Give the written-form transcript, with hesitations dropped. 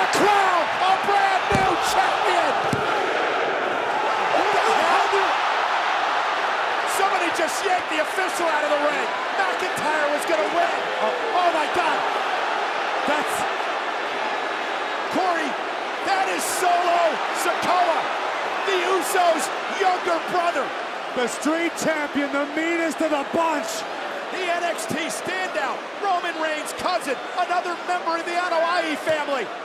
gonna crown a brand new champion! What the hell? Somebody just yanked the official out of the ring. McIntyre was gonna win. Oh my God. That's... Corey, that is Solo Sikoa, the Usos' younger brother. The Street Champion, the meanest of the bunch. The NXT standout, Roman Reigns' cousin, another member of the Anoa'i family.